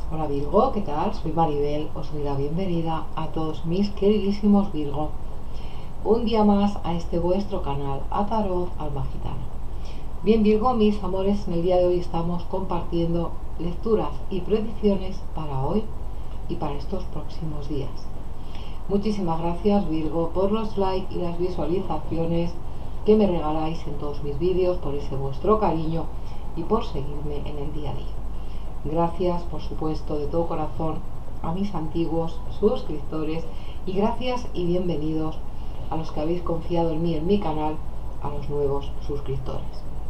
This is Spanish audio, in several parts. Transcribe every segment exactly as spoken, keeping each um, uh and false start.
Hola Virgo, ¿qué tal? Soy Maribel, os doy la bienvenida a todos mis queridísimos Virgo. Un día más a este vuestro canal, a Tarot Alma Gitana. Bien Virgo, mis amores, en el día de hoy estamos compartiendo lecturas y predicciones para hoy y para estos próximos días. Muchísimas gracias Virgo por los likes y las visualizaciones que me regaláis en todos mis vídeos, por ese vuestro cariño y por seguirme en el día a día. Gracias, por supuesto, de todo corazón a mis antiguos suscriptores y gracias y bienvenidos a los que habéis confiado en mí, en mi canal, a los nuevos suscriptores.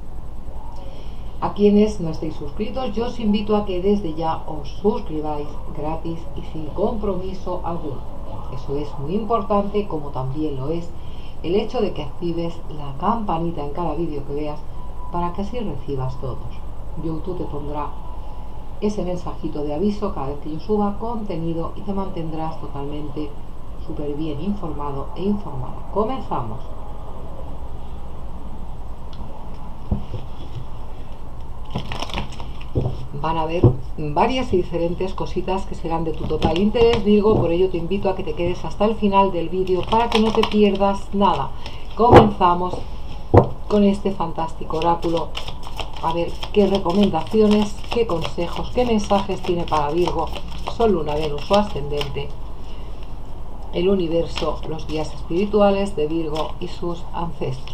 A quienes no estéis suscritos, yo os invito a que desde ya os suscribáis gratis y sin compromiso alguno. Eso es muy importante, como también lo es el hecho de que actives la campanita en cada vídeo que veas para que así recibas todos. YouTube te pondrá ese mensajito de aviso cada vez que yo suba contenido y te mantendrás totalmente súper bien informado e informada. Comenzamos. Van a haber varias y diferentes cositas que serán de tu total interés, Virgo, por ello te invito a que te quedes hasta el final del vídeo para que no te pierdas nada. Comenzamos con este fantástico oráculo. A ver qué recomendaciones, qué consejos, qué mensajes tiene para Virgo, Sol, Luna, Venus o Ascendente, el universo, los guías espirituales de Virgo y sus ancestros.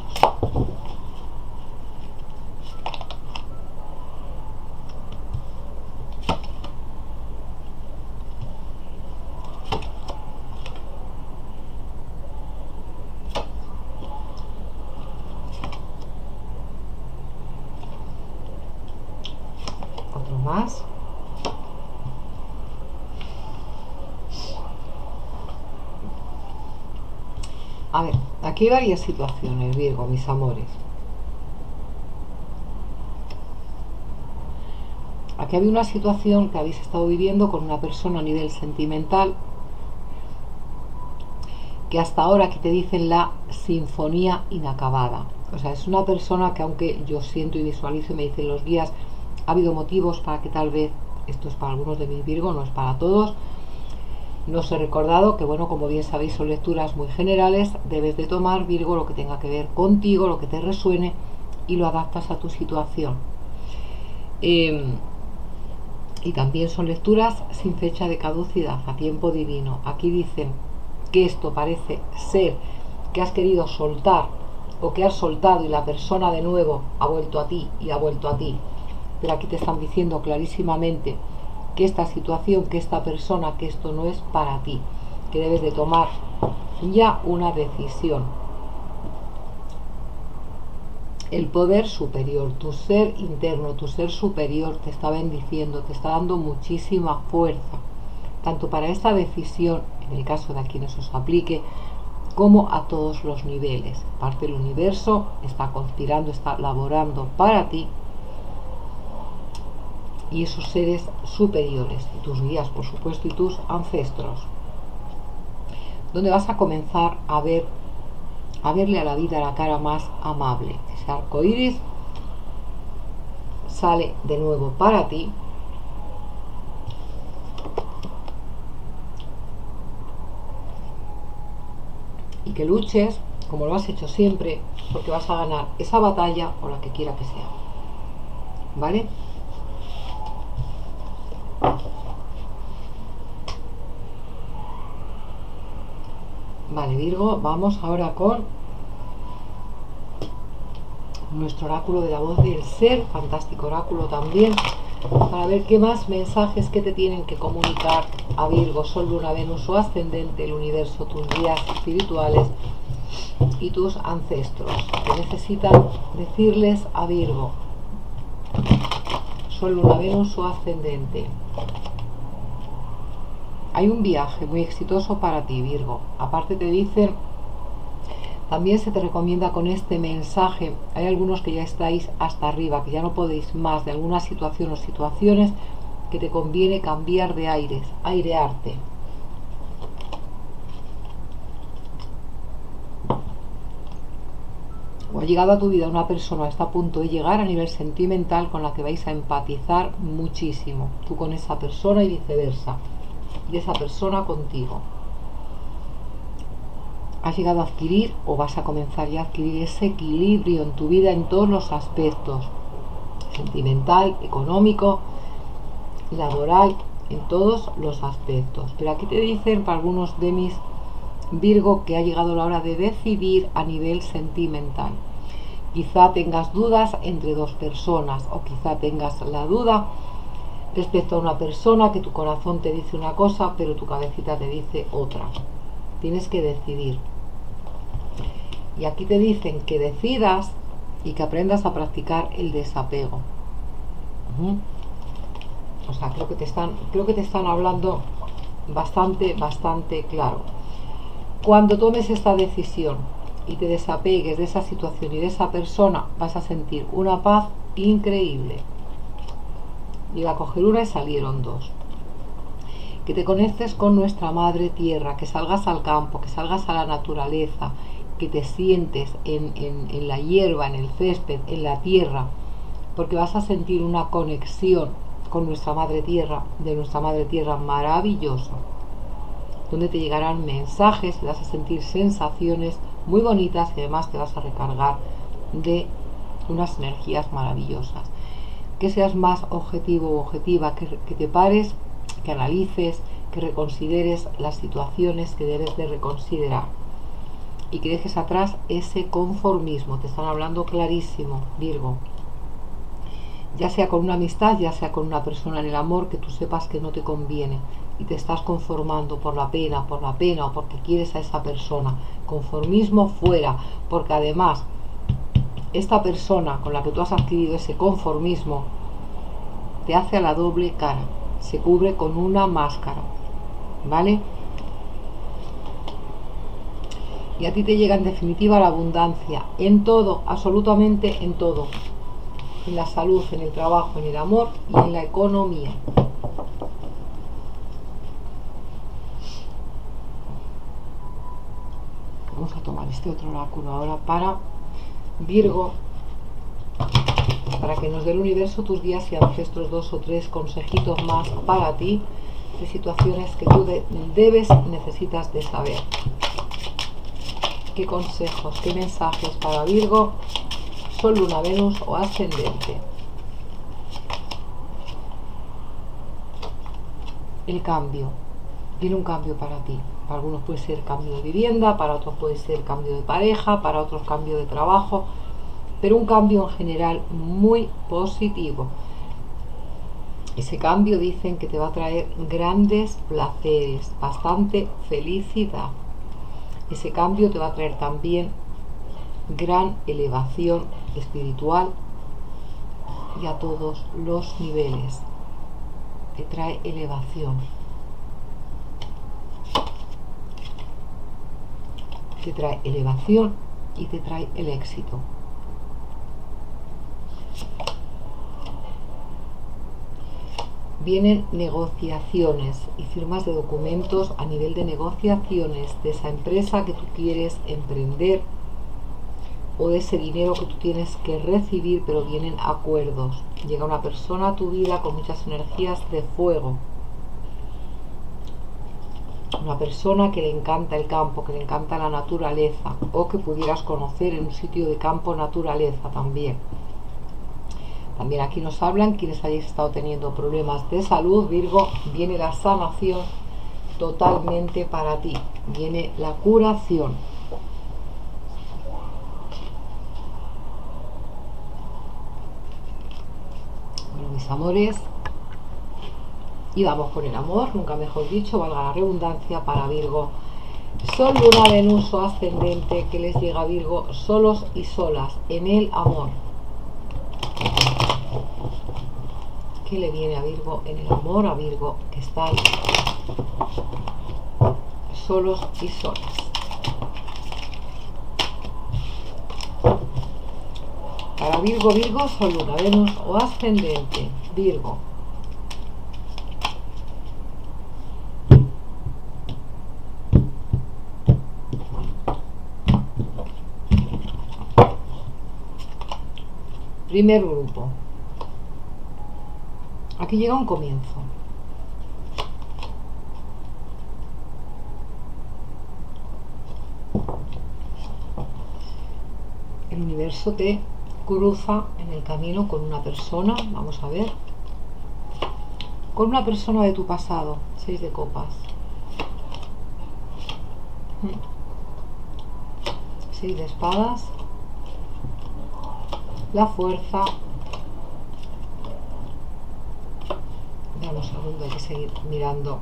Más. A ver, aquí hay varias situaciones, Virgo, mis amores. Aquí había una situación que habéis estado viviendo con una persona a nivel sentimental, que hasta ahora aquí te dicen la sinfonía inacabada. O sea, es una persona que, aunque yo siento y visualizo y me dicen los guías, ha habido motivos para que tal vez, esto es para algunos de mis Virgo, no es para todos, no os he recordado que, bueno, como bien sabéis, son lecturas muy generales, debes de tomar, Virgo, lo que tenga que ver contigo, lo que te resuene y lo adaptas a tu situación. Eh, y también son lecturas sin fecha de caducidad, a tiempo divino. Aquí dicen que esto parece ser que has querido soltar o que has soltado y la persona de nuevo ha vuelto a ti y ha vuelto a ti. Pero aquí te están diciendo clarísimamente que esta situación, que esta persona, que esto no es para ti, que debes de tomar ya una decisión. El poder superior, tu ser interno, tu ser superior te está bendiciendo, te está dando muchísima fuerza, tanto para esta decisión, en el caso de a quienes os aplique, como a todos los niveles. Parte del universo está conspirando, está laborando para ti, y esos seres superiores, y tus guías, por supuesto, y tus ancestros, donde vas a comenzar a ver, a verle a la vida la cara más amable. Ese arco iris sale de nuevo para ti, y que luches como lo has hecho siempre, porque vas a ganar esa batalla o la que quiera que sea, ¿vale? Vale, Virgo, vamos ahora con nuestro oráculo de la voz del ser, fantástico oráculo también, para ver qué más mensajes que te tienen que comunicar a Virgo, Sol, Luna, Venus o Ascendente, el universo, tus guías espirituales y tus ancestros, que necesitan decirles a Virgo, Sol, Luna, Venus o Ascendente. Hay un viaje muy exitoso para ti, Virgo. Aparte te dicen, también se te recomienda con este mensaje, hay algunos que ya estáis hasta arriba, que ya no podéis más de alguna situación o situaciones, que te conviene cambiar de aires, airearte. llegado a tu vida una persona que está a punto de llegar a nivel sentimental con la que vais a empatizar muchísimo, tú con esa persona y viceversa, y esa persona contigo. Has llegado a adquirir o vas a comenzar ya a adquirir ese equilibrio en tu vida en todos los aspectos, sentimental, económico, laboral, en todos los aspectos. Pero aquí te dicen para algunos de mis Virgo que ha llegado la hora de decidir a nivel sentimental. Quizá tengas dudas entre dos personas, o quizá tengas la duda respecto a una persona que tu corazón te dice una cosa pero tu cabecita te dice otra. Tienes que decidir. Y aquí te dicen que decidas y que aprendas a practicar el desapego. Uh-huh. O sea, creo que te están, creo que te están hablando bastante, bastante claro. Cuando tomes esta decisión y te desapegues de esa situación y de esa persona, vas a sentir una paz increíble. Iba a coger una y salieron dos. Que te conectes con nuestra madre tierra, que salgas al campo, que salgas a la naturaleza, que te sientes en, en, en la hierba, en el césped, en la tierra, porque vas a sentir una conexión con nuestra madre tierra, de nuestra madre tierra maravillosa, donde te llegarán mensajes, vas a sentir sensaciones muy bonitas y además te vas a recargar de unas energías maravillosas. Que seas más objetivo o objetiva, que, que te pares, que analices, que reconsideres las situaciones que debes de reconsiderar y que dejes atrás ese conformismo. Te están hablando clarísimo, Virgo. Ya sea con una amistad, ya sea con una persona en el amor, que tú sepas que no te conviene y te estás conformando por la pena, por la pena o porque quieres a esa persona. Conformismo fuera, porque además esta persona con la que tú has adquirido ese conformismo te hace a la doble cara, se cubre con una máscara, ¿vale? Y a ti te llega en definitiva la abundancia, en todo, absolutamente en todo, en la salud, en el trabajo, en el amor y en la economía. Vamos a tomar este otro oráculo ahora para Virgo, para que nos dé el universo, tus guías y ancestros, dos o tres consejitos más para ti de situaciones que tú de, debes, necesitas de saber. ¿Qué consejos, qué mensajes para Virgo, Sol, Luna, Venus o Ascendente? El cambio. Viene un cambio para ti. Para algunos puede ser cambio de vivienda, para otros puede ser cambio de pareja, para otros cambio de trabajo, pero un cambio en general muy positivo. Ese cambio dicen que te va a traer grandes placeres, bastante felicidad. Ese cambio te va a traer también gran elevación espiritual y a todos los niveles. Te trae elevación. Te trae elevación y te trae el éxito. Vienen negociaciones y firmas de documentos a nivel de negociaciones de esa empresa que tú quieres emprender o de ese dinero que tú tienes que recibir, pero vienen acuerdos. Llega una persona a tu vida con muchas energías de fuego. Una persona que le encanta el campo, que le encanta la naturaleza o que pudieras conocer en un sitio de campo naturaleza también. También aquí nos hablan quienes hayáis estado teniendo problemas de salud, Virgo, viene la sanación totalmente para ti, viene la curación. Bueno, mis amores, y vamos con el amor, nunca mejor dicho, valga la redundancia, para Virgo. Sol, Luna, Venus o Ascendente, que les llega a Virgo solos y solas en el amor. ¿Qué le viene a Virgo en el amor? A Virgo que están solos y solas. Para Virgo, Virgo, Sol, Luna, Venus o Ascendente. Virgo. Primer grupo. Aquí llega un comienzo. El universo te cruza en el camino con una persona, vamos a ver, con una persona de tu pasado. Seis de copas. Seis de espadas. La fuerza. Dame un segundo, hay que seguir mirando.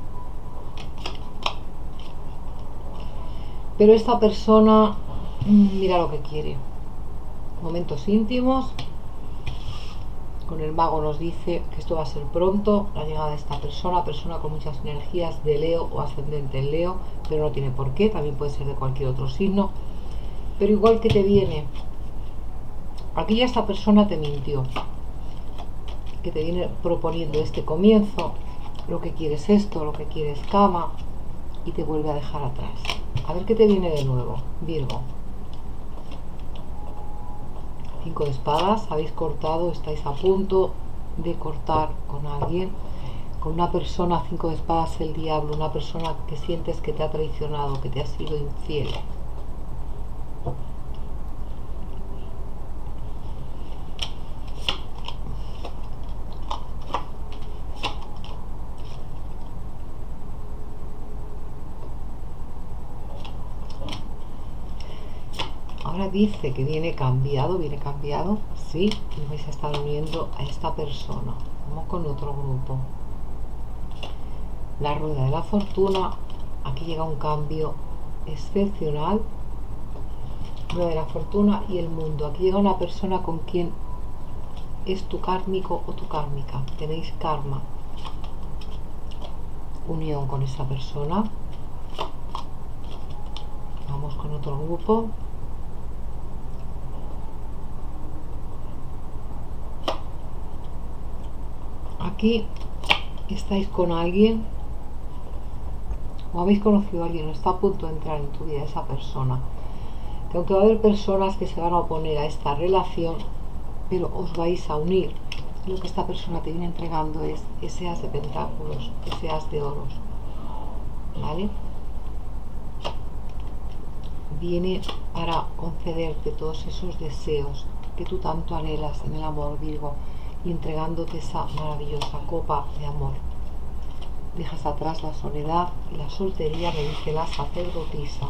Pero esta persona, mira lo que quiere. Momentos íntimos. Con el mago nos dice que esto va a ser pronto, la llegada de esta persona, persona con muchas energías de Leo o ascendente en Leo, pero no tiene por qué, también puede ser de cualquier otro signo. Pero igual que te viene, aquí ya esta persona te mintió, que te viene proponiendo este comienzo, lo que quieres esto, lo que quieres cama, y te vuelve a dejar atrás. A ver qué te viene de nuevo, Virgo. Cinco de espadas, habéis cortado, estáis a punto de cortar con alguien, con una persona. Cinco de espadas, el diablo, una persona que sientes que te ha traicionado, que te ha sido infiel. Ahora dice que viene cambiado, viene cambiado, sí, y vais a estar uniendo a esta persona. Vamos con otro grupo. La rueda de la fortuna, aquí llega un cambio excepcional. Rueda de la fortuna y el mundo. Aquí llega una persona con quien es tu kármico o tu kármica. Tenéis karma. Unión con esa persona. Vamos con otro grupo. Aquí estáis con alguien o habéis conocido a alguien o está a punto de entrar en tu vida esa persona, que aunque va a haber personas que se van a oponer a esta relación, pero os vais a unir. Lo que esta persona te viene entregando es ese as de pentáculos, ese as de oros, ¿vale? Viene para concederte todos esos deseos que tú tanto anhelas en el amor, Virgo, y entregándote esa maravillosa copa de amor. Dejas atrás la soledad y la soltería, me dice la sacerdotisa.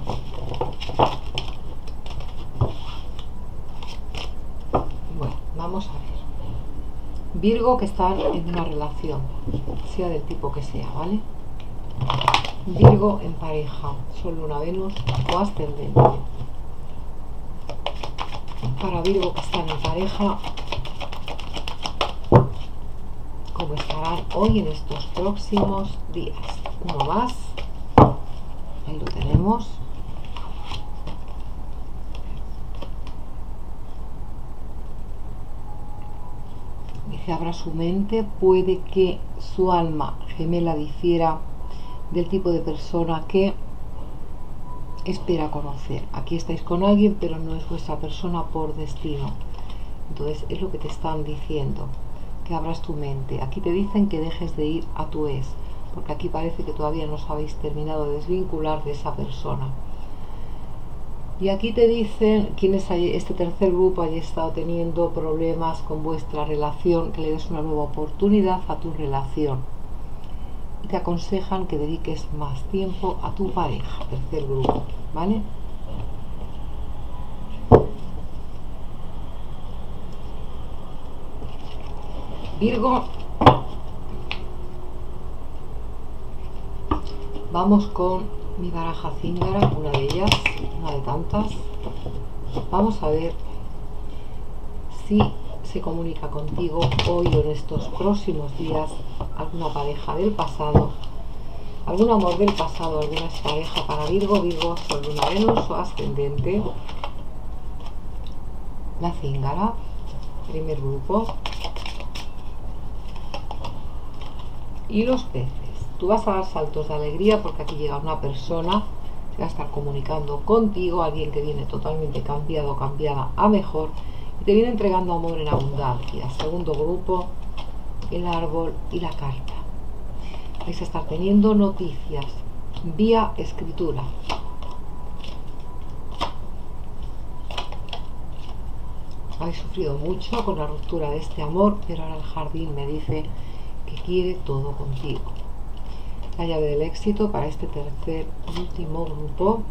Bueno, vamos a ver. Virgo, que están en una relación, sea del tipo que sea, ¿vale? Virgo en pareja, Sol, Luna, Venus o ascendente. Para Virgo que están en pareja, cómo estarán hoy en estos próximos días. Uno más, ahí lo tenemos. Dice, abra su mente, puede que su alma gemela difiera del tipo de persona que espera conocer. Aquí estáis con alguien, pero no es vuestra persona por destino. Entonces es lo que te están diciendo, que abras tu mente. Aquí te dicen que dejes de ir a tu ex, porque aquí parece que todavía no os habéis terminado de desvincular de esa persona. Y aquí te dicen, quienes hay, este tercer grupo haya estado teniendo problemas con vuestra relación, que le des una nueva oportunidad a tu relación. Y te aconsejan que dediques más tiempo a tu pareja, tercer grupo, ¿vale? Virgo, vamos con mi baraja Zingara, una de ellas, una de tantas. Vamos a ver si se comunica contigo hoy o en estos próximos días alguna pareja del pasado, algún amor del pasado, alguna pareja para Virgo, Virgo, Sol, Luna, Venus o ascendente. La Zingara, primer grupo. Y los peces. Tú vas a dar saltos de alegría porque aquí llega una persona que va a estar comunicando contigo, alguien que viene totalmente cambiado, cambiada a mejor, y te viene entregando amor en abundancia. Segundo grupo, el árbol y la carta. Vais a estar teniendo noticias vía escritura. Habéis sufrido mucho con la ruptura de este amor, pero ahora el jardín me dice que quiere todo contigo. La llave del éxito para este tercer y último grupo,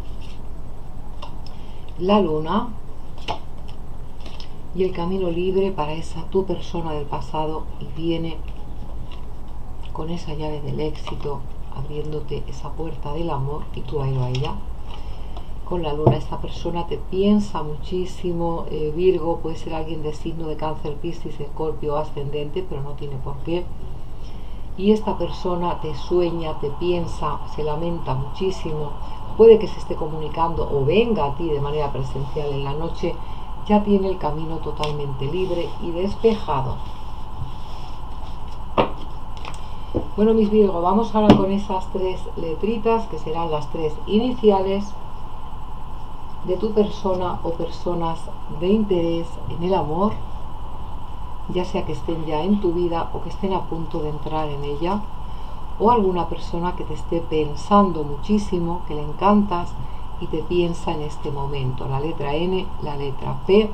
la luna y el camino libre para esa tu persona del pasado, y viene con esa llave del éxito abriéndote esa puerta del amor y tú a ir a ella. Con la luna esta persona te piensa muchísimo, eh, Virgo, puede ser alguien de signo de Cáncer, Piscis, Escorpio ascendente, pero no tiene por qué. Y esta persona te sueña, te piensa, se lamenta muchísimo, puede que se esté comunicando o venga a ti de manera presencial en la noche. Ya tiene el camino totalmente libre y despejado. Bueno, mis Virgo, vamos ahora con esas tres letritas que serán las tres iniciales de tu persona o personas de interés en el amor, ya sea que estén ya en tu vida o que estén a punto de entrar en ella, o alguna persona que te esté pensando muchísimo, que le encantas y te piensa en este momento. La letra N, la letra P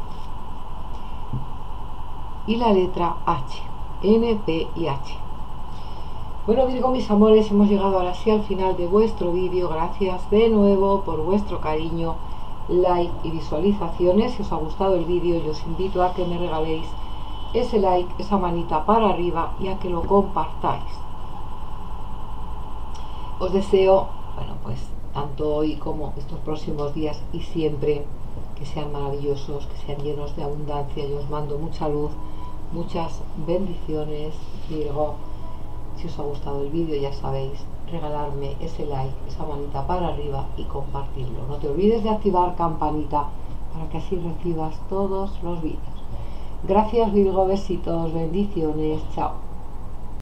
y la letra H. N, P y H. Bueno, Virgo, mis amores, hemos llegado ahora sí al final de vuestro vídeo. Gracias de nuevo por vuestro cariño, like y visualizaciones. Si os ha gustado el vídeo, yo os invito a que me regaléis ese like, esa manita para arriba, y a que lo compartáis. Os deseo, bueno, pues tanto hoy como estos próximos días y siempre, que sean maravillosos, que sean llenos de abundancia. Yo os mando mucha luz, muchas bendiciones, Virgo. Si os ha gustado el vídeo, ya sabéis, regalarme ese like, esa manita para arriba y compartirlo. No te olvides de activar campanita para que así recibas todos los vídeos. Gracias, Virgo, besitos, bendiciones, chao.